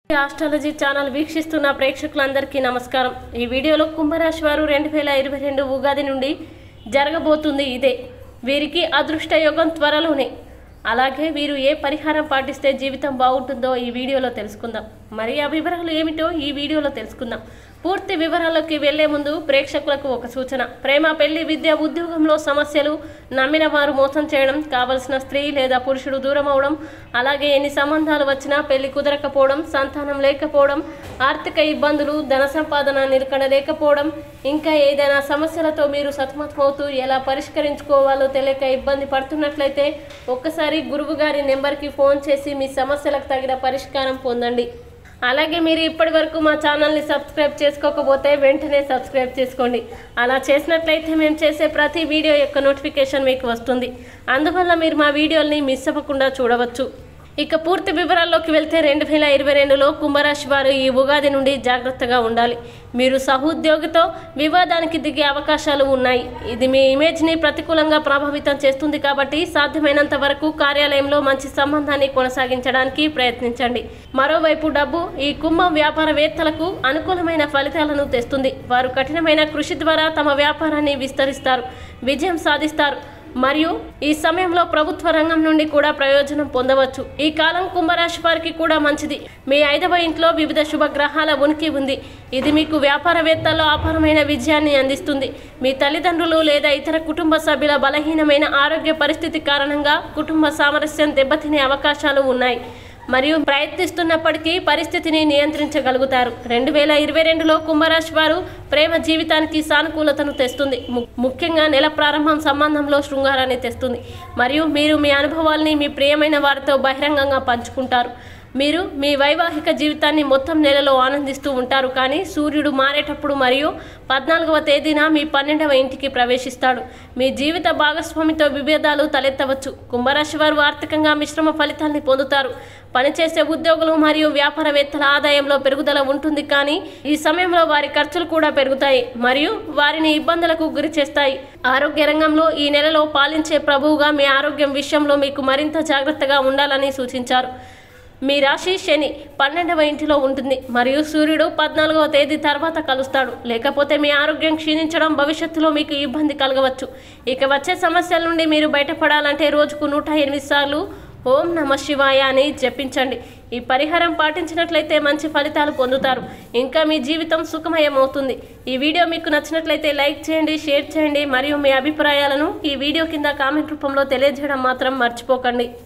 Astrology channel వీక్షిస్తున్న ప్రేక్షకులందరికీ నమస్కారం। ఈ వీడియోలో కుంభరాశి వారు 2022 ఉగాది నుండి జరగబోతుంది ఇదే। వీరికి అదృష్ట యోగం త్వరలోనే। అలాగే వీరు ఏ పరిహారం పాటిస్తే జీవితం బాగుంటుందో ఈ వీడియోలో తెలుసుకుందాం। మరి ఆ వివరాలు ఏమిటో ఈ వీడియోలో తెలుసుకుందాం। పూర్తి వివరాల్లోకి వెళ్లే ముందు ప్రేక్షకులకు ఒక సూచన। ప్రేమ, పెళ్లి, విద్య, ఉద్యోగంలో సమస్యలు, నమ్మిన వారు మోసం చేయడం, కావలసిన స్త్రీ లేదా పురుషుడు దూరం అవడం, అలాగే ఎన్ని సంబంధాలు వచ్చినా పెళ్లి కుదరకపోవడం, సంతానం లేకపోవడం, ఆర్థిక ఇబ్బందులు, ధన సంపాదన నిలకడ లేకపోవడం, ఇంకా ఏదైనా సమస్యలతో మీరు సతమతమవుతూ ఎలా పరిష్కరించుకోవాలో తెలియక ఇబ్బంది పడుతున్నట్లయితే ఒక్కసారి గురువు గారి నెంబర్కి ఫోన్ చేసి మీ సమస్యలకు తగిన పరిష్కారం పొందండి। అలాగే మీరు ఇప్పటి వరకు మా ఛానల్ని సబ్స్క్రైబ్ చేసుకోకపోతే వెంటనే సబ్స్క్రైబ్ చేసుకోండి। అలా చేసినట్లయితే మేము చేసే ప్రతి వీడియో యొక్క నోటిఫికేషన్ మీకు వస్తుంది। అందువల్ల మీరు మా వీడియోల్ని మిస్ అవ్వకుండా చూడవచ్చు। ఇక పూర్తి వివరాల్లోకి వెళ్తే 2022లో కుంభరాశి వారు ఈ ఉగాది నుండి జాగ్రత్తగా ఉండాలి। మీరు సహోద్యోగితో వివాదానికి దిగే అవకాశాలు ఉన్నాయి। ఇది మీ ఇమేజ్ని ప్రతికూలంగా ప్రభావితం చేస్తుంది కాబట్టి సాధ్యమైనంత వరకు కార్యాలయంలో మంచి సంబంధాన్ని కొనసాగించడానికి ప్రయత్నించండి। మరోవైపు డబ్బు ఈ కుంభం వ్యాపారవేత్తలకు అనుకూలమైన ఫలితాలను తెస్తుంది। వారు కఠినమైన కృషి ద్వారా తమ వ్యాపారాన్ని విస్తరిస్తారు, విజయం సాధిస్తారు మరియు ఈ సమయంలో ప్రభుత్వ రంగం నుండి కూడా ప్రయోజనం పొందవచ్చు। ఈ కాలం కుంభరాశి వారికి కూడా మంచిది। మీ 5వ ఇంట్లో వివిధ శుభగ్రహాల ఉనికి ఉంది। ఇది మీకు వ్యాపారవేత్తల్లో అపారమైన విజయాన్ని అందిస్తుంది। మీ తల్లిదండ్రులు లేదా ఇతర కుటుంబ సభ్యుల బలహీనమైన ఆరోగ్య పరిస్థితి కారణంగా కుటుంబ సామరస్యం దెబ్బతినే అవకాశాలు ఉన్నాయి మరియు ప్రయత్నిస్తున్నప్పటికీ పరిస్థితిని నియంత్రించగలుగుతారు। 2022లో కుంభరాశి వారు ప్రేమ జీవితానికి సానుకూలతను తెస్తుంది। ముఖ్యంగా నెల ప్రారంభం సంబంధంలో శృంగారాన్ని తెస్తుంది మరియు మీరు మీ అనుభవాల్ని మీ ప్రియమైన వారితో బహిరంగంగా పంచుకుంటారు। మీరు మీ వైవాహిక జీవితాన్ని మొత్తం నెలలో ఆనందిస్తూ ఉంటారు, కానీ సూర్యుడు మారేటప్పుడు మరియు 14వ తేదీన మీ 12వ ఇంటికి ప్రవేశిస్తాడు। మీ జీవిత భాగస్వామితో విభేదాలు తలెత్తవచ్చు। కుంభరాశి వారు ఆర్థికంగా మిశ్రమ ఫలితాన్ని పొందుతారు। పనిచేసే ఉద్యోగులు మరియు వ్యాపారవేత్తల ఆదాయంలో పెరుగుదల ఉంటుంది, కానీ ఈ సమయంలో వారి ఖర్చులు కూడా పెరుగుతాయి మరియు వారిని ఇబ్బందులకు గురి చేస్తాయి। ఆరోగ్య రంగంలో ఈ నెలలో పాలించే ప్రభువుగా మీ ఆరోగ్యం విషయంలో మీకు మరింత జాగ్రత్తగా ఉండాలని సూచించారు। మీ రాశి శని 12వ ఇంటిలో ఉంటుంది మరియు సూర్యుడు 14వ తేదీ తర్వాత కలుస్తాడు। లేకపోతే మీ ఆరోగ్యం క్షీణించడం భవిష్యత్తులో మీకు ఇబ్బంది కలగవచ్చు। ఇక వచ్చే సమస్యల నుండి మీరు బయటపడాలంటే రోజుకు 108 సార్లు ఓం నమః శివాయ అని జపించండి। ఈ పరిహారం పాటించినట్లయితే మంచి ఫలితాలు పొందుతారు, ఇంకా మీ జీవితం సుఖమయం అవుతుంది। ఈ వీడియో మీకు నచ్చినట్లయితే లైక్ చేయండి, షేర్ చేయండి మరియు మీ అభిప్రాయాలను ఈ వీడియో కింద కామెంట్ రూపంలో తెలియజేయడం మాత్రం మర్చిపోకండి।